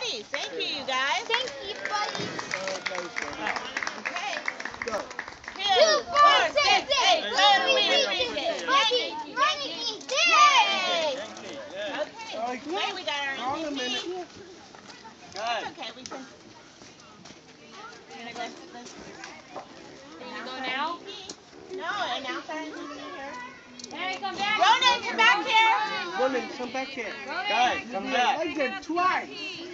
buddies. Thank you, you guys. Thank you, buddies. Okay. Go. 2, 4, 6, 8. Let me Yankee. Yay! All right, Okay. Wait, we got our Wrong a minute. MVP. It's okay. We can. Can you go now? No, announce our MVP here. Hey, come back. Ronan, come back here. Women, come back here. Guys, come back. Like that twice.